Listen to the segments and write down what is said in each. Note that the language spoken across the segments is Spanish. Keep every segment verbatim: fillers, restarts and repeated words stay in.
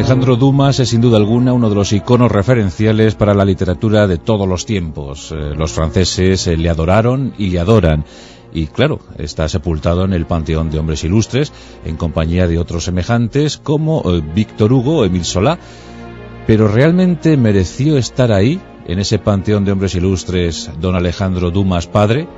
Alejandro Dumas es sin duda alguna uno de los iconos referenciales para la literatura de todos los tiempos. Eh, los franceses eh, le adoraron y le adoran. Y claro, está sepultado en el Panteón de Hombres Ilustres, en compañía de otros semejantes como eh, Víctor Hugo o Émile Zola. Pero ¿realmente mereció estar ahí, en ese Panteón de Hombres Ilustres, don Alejandro Dumas padre?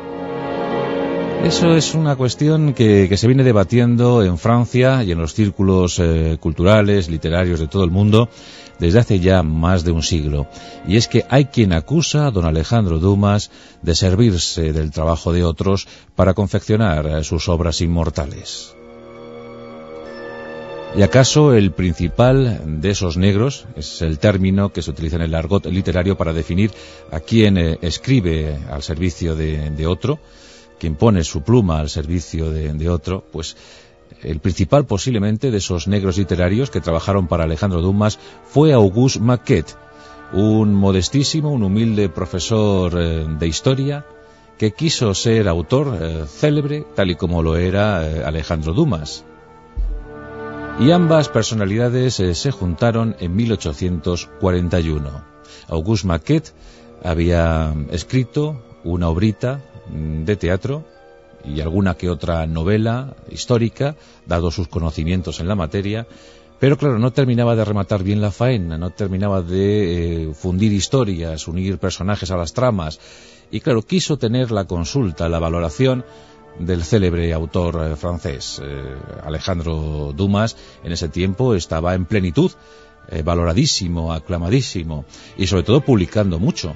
Eso es una cuestión que, que se viene debatiendo en Francia y en los círculos eh, culturales, literarios de todo el mundo desde hace ya más de un siglo. Y es que hay quien acusa a don Alejandro Dumas de servirse del trabajo de otros para confeccionar eh, sus obras inmortales. ¿Y acaso el principal de esos negros, es el término que se utiliza en el argot literario para definir a quien eh, escribe al servicio de, de otro, quien pone su pluma al servicio de, de otro? Pues el principal posiblemente de esos negros literarios que trabajaron para Alejandro Dumas fue Auguste Maquet, un modestísimo, un humilde profesor eh, de historia que quiso ser autor eh, célebre, tal y como lo era eh, Alejandro Dumas. Y ambas personalidades eh, se juntaron en mil ochocientos cuarenta y uno. Auguste Maquet había escrito una obrita de teatro y alguna que otra novela histórica, dado sus conocimientos en la materia, pero claro, no terminaba de rematar bien la faena, no terminaba de eh, fundir historias, unir personajes a las tramas, y claro, quiso tener la consulta, la valoración del célebre autor eh, francés. eh, Alejandro Dumas en ese tiempo estaba en plenitud, eh, valoradísimo, aclamadísimo, y sobre todo publicando mucho.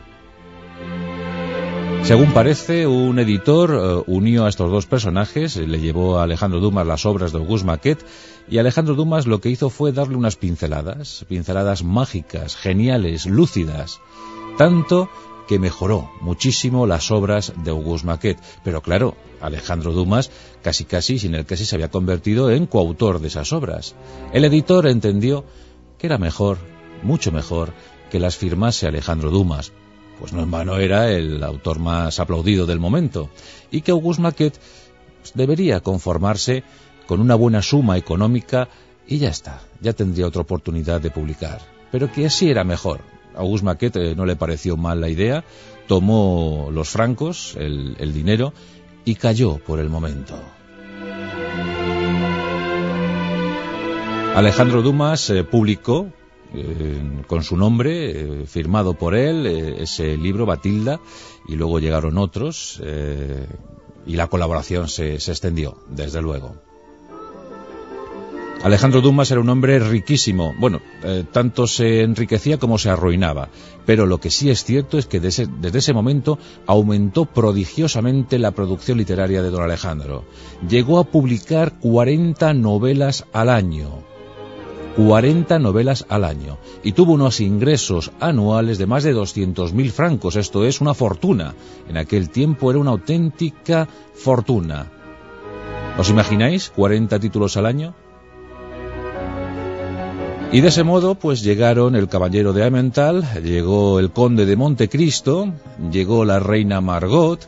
Según parece, un editor uh, unió a estos dos personajes, le llevó a Alejandro Dumas las obras de Auguste Maquet, y Alejandro Dumas lo que hizo fue darle unas pinceladas, pinceladas mágicas, geniales, lúcidas, tanto que mejoró muchísimo las obras de Auguste Maquet. Pero claro, Alejandro Dumas casi casi, sin el casi, se había convertido en coautor de esas obras. El editor entendió que era mejor, mucho mejor, que las firmase Alejandro Dumas, pues no en vano era el autor más aplaudido del momento, y que Auguste Maquet pues, debería conformarse con una buena suma económica y ya está, ya tendría otra oportunidad de publicar. Pero que así era mejor. Auguste Maquet eh, no le pareció mal la idea, tomó los francos, el, el dinero, y cayó por el momento. Alejandro Dumas eh, publicó Eh, con su nombre, eh, firmado por él, eh, ese libro, Batilda, y luego llegaron otros, eh, y la colaboración se, se extendió, desde luego. Alejandro Dumas era un hombre riquísimo, bueno, eh, tanto se enriquecía como se arruinaba, pero lo que sí es cierto es que desde, desde ese momento aumentó prodigiosamente la producción literaria de don Alejandro. Llegó a publicar cuarenta novelas al año. cuarenta novelas al año, y tuvo unos ingresos anuales de más de doscientos mil francos. Esto es una fortuna. En aquel tiempo era una auténtica fortuna. ¿Os imagináis? cuarenta títulos al año. Y de ese modo, pues llegaron el Caballero de Emmental, llegó el Conde de Montecristo, llegó la Reina Margot,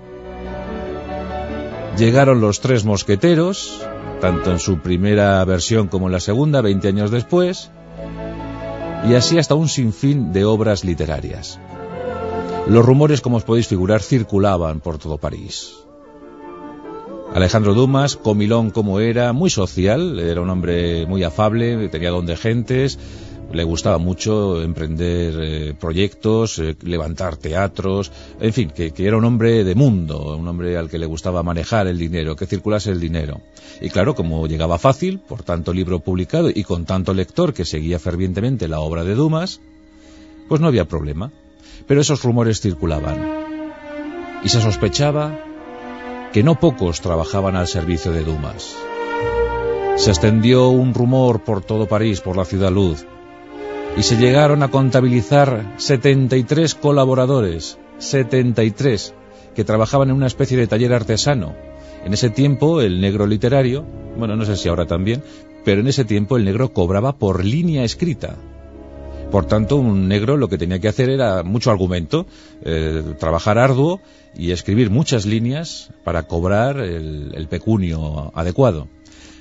llegaron los Tres Mosqueteros, tanto en su primera versión como en la segunda, veinte años después, y así hasta un sinfín de obras literarias. Los rumores, como os podéis figurar, circulaban por todo París. Alejandro Dumas, comilón como era, muy social, era un hombre muy afable, tenía don de gentes, le gustaba mucho emprender eh, proyectos, eh, levantar teatros, en fin, que, que era un hombre de mundo, un hombre al que le gustaba manejar el dinero, que circulase el dinero. Y claro, como llegaba fácil, por tanto libro publicado y con tanto lector que seguía fervientemente la obra de Dumas, pues no había problema. Pero esos rumores circulaban, y se sospechaba que no pocos trabajaban al servicio de Dumas. Se extendió un rumor por todo París, por la ciudad luz, y se llegaron a contabilizar setenta y tres colaboradores, setenta y tres, que trabajaban en una especie de taller artesano. En ese tiempo el negro literario, bueno, no sé si ahora también, pero en ese tiempo el negro cobraba por línea escrita. Por tanto, un negro lo que tenía que hacer era mucho argumento, eh, trabajar arduo y escribir muchas líneas para cobrar el, el pecunio adecuado.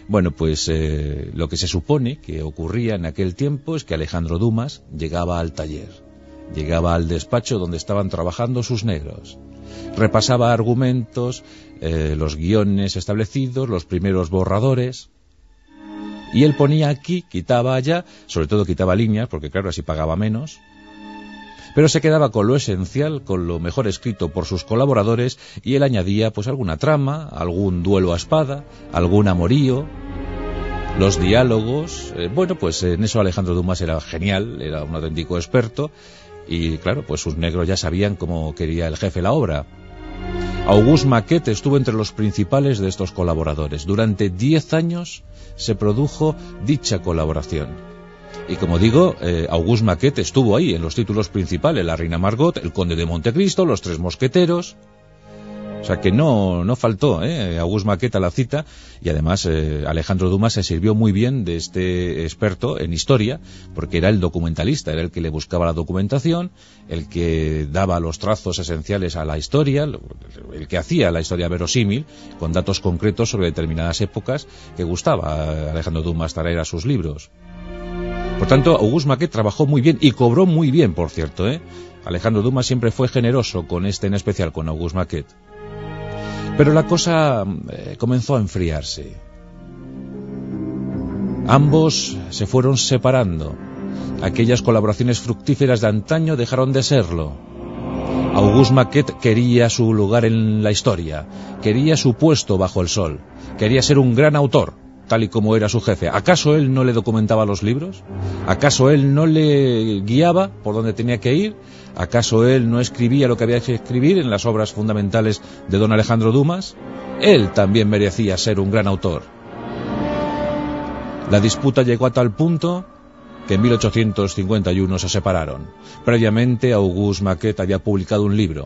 Bueno, pues eh, lo que se supone que ocurría en aquel tiempo es que Alejandro Dumas llegaba al taller, llegaba al despacho donde estaban trabajando sus negros, repasaba argumentos, eh, los guiones establecidos, los primeros borradores, y él ponía aquí, quitaba allá, sobre todo quitaba líneas, porque claro, así pagaba menos, pero se quedaba con lo esencial, con lo mejor escrito por sus colaboradores, y él añadía pues alguna trama, algún duelo a espada, algún amorío, los diálogos. Eh, bueno, pues en eso Alejandro Dumas era genial, era un auténtico experto, y claro, pues sus negros ya sabían cómo quería el jefe la obra. Auguste Maquet estuvo entre los principales de estos colaboradores. Durante diez años se produjo dicha colaboración. Y como digo, eh, Auguste Maquet estuvo ahí en los títulos principales, La Reina Margot, El Conde de Montecristo, Los Tres Mosqueteros. O sea que no, no faltó eh, Auguste Maquet a la cita, y además eh, Alejandro Dumas se sirvió muy bien de este experto en historia, porque era el documentalista, era el que le buscaba la documentación, el que daba los trazos esenciales a la historia, el que hacía la historia verosímil, con datos concretos sobre determinadas épocas que gustaba a Alejandro Dumas traer a sus libros. Por tanto, Auguste Maquet trabajó muy bien y cobró muy bien, por cierto, ¿eh? Alejandro Dumas siempre fue generoso con este, en especial con Auguste Maquet. Pero la cosa eh, comenzó a enfriarse. Ambos se fueron separando. Aquellas colaboraciones fructíferas de antaño dejaron de serlo. Auguste Maquet quería su lugar en la historia, quería su puesto bajo el sol, quería ser un gran autor, tal y como era su jefe. ¿Acaso él no le documentaba los libros? ¿Acaso él no le guiaba por donde tenía que ir? ¿Acaso él no escribía lo que había que escribir en las obras fundamentales de don Alejandro Dumas? Él también merecía ser un gran autor. La disputa llegó a tal punto que en mil ochocientos cincuenta y uno se separaron. Previamente, Auguste Maquet había publicado un libro.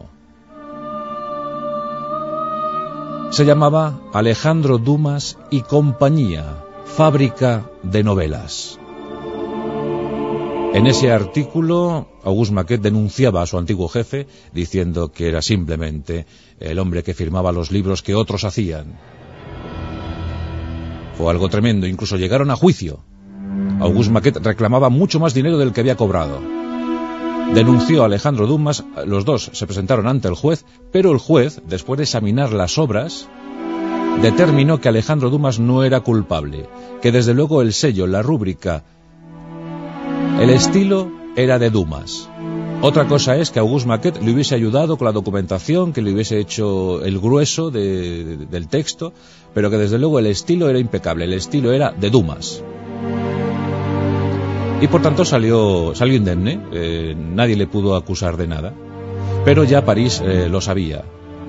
Se llamaba Alejandro Dumas y compañía, fábrica de novelas. En ese artículo, Auguste Maquet denunciaba a su antiguo jefe, diciendo que era simplemente el hombre que firmaba los libros que otros hacían. Fue algo tremendo, incluso llegaron a juicio. Auguste Maquet reclamaba mucho más dinero del que había cobrado. Denunció a Alejandro Dumas, los dos se presentaron ante el juez, pero el juez, después de examinar las obras, determinó que Alejandro Dumas no era culpable, que desde luego el sello, la rúbrica, el estilo era de Dumas. Otra cosa es que Auguste Maquet le hubiese ayudado con la documentación, que le hubiese hecho el grueso de, de, del texto, pero que desde luego el estilo era impecable, el estilo era de Dumas. Y por tanto salió, salió indemne, eh, nadie le pudo acusar de nada, pero ya París eh, lo sabía.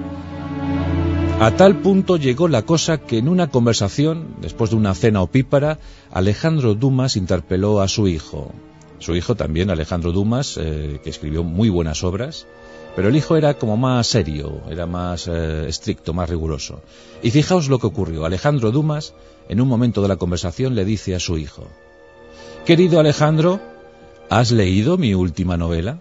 A tal punto llegó la cosa que en una conversación, después de una cena opípara, Alejandro Dumas interpeló a su hijo. Su hijo también, Alejandro Dumas, eh, que escribió muy buenas obras, pero el hijo era como más serio, era más eh, estricto, más riguroso. Y fijaos lo que ocurrió. Alejandro Dumas, en un momento de la conversación, le dice a su hijo: «Querido Alejandro, ¿has leído mi última novela?».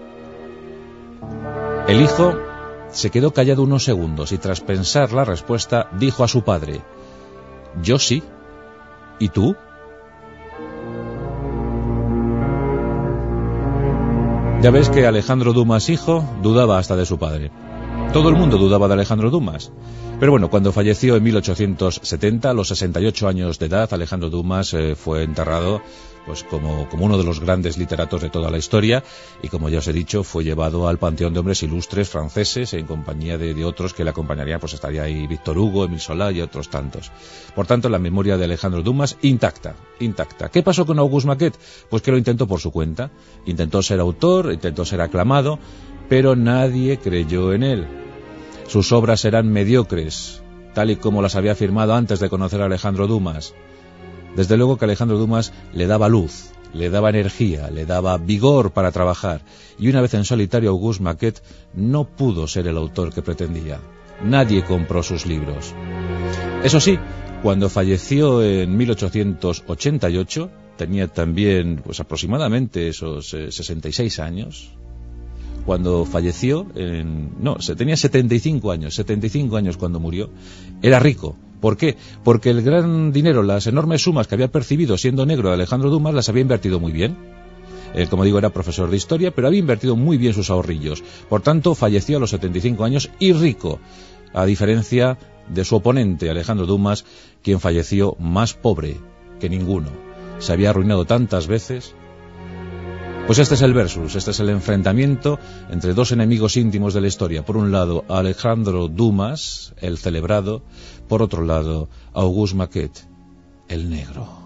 El hijo se quedó callado unos segundos y tras pensar la respuesta dijo a su padre: «Yo sí. ¿Y tú?». Ya ves que Alejandro Dumas hijo dudaba hasta de su padre. Todo el mundo dudaba de Alejandro Dumas. Pero bueno, cuando falleció en mil ochocientos setenta, a los sesenta y ocho años de edad, Alejandro Dumas eh, fue enterrado pues como, como uno de los grandes literatos de toda la historia, y como ya os he dicho, fue llevado al Panteón de Hombres Ilustres franceses en compañía de, de otros que le acompañarían. Pues estaría ahí Víctor Hugo, Émile Zola y otros tantos. Por tanto, la memoria de Alejandro Dumas intacta, intacta. ¿Qué pasó con Auguste Maquet? Pues que lo intentó por su cuenta. Intentó ser autor, intentó ser aclamado, pero nadie creyó en él. Sus obras eran mediocres, tal y como las había afirmado antes de conocer a Alejandro Dumas. Desde luego que Alejandro Dumas le daba luz, le daba energía, le daba vigor para trabajar, y una vez en solitario Auguste Maquet no pudo ser el autor que pretendía. Nadie compró sus libros. Eso sí, cuando falleció en mil ochocientos ochenta y ocho, tenía también pues aproximadamente esos eh, sesenta y seis años. Cuando falleció, en, no, se tenía setenta y cinco años, setenta y cinco años cuando murió. Era rico, ¿Por qué? Porque el gran dinero, las enormes sumas que había percibido siendo negro Alejandro Dumas, las había invertido muy bien. Él, como digo, era profesor de historia, pero había invertido muy bien sus ahorrillos. Por tanto, falleció a los setenta y cinco años y rico, a diferencia de su oponente, Alejandro Dumas, quien falleció más pobre que ninguno. Se había arruinado tantas veces. Pues este es el versus, este es el enfrentamiento entre dos enemigos íntimos de la historia. Por un lado, Alejandro Dumas, el celebrado; por otro lado, Auguste Maquet, el negro.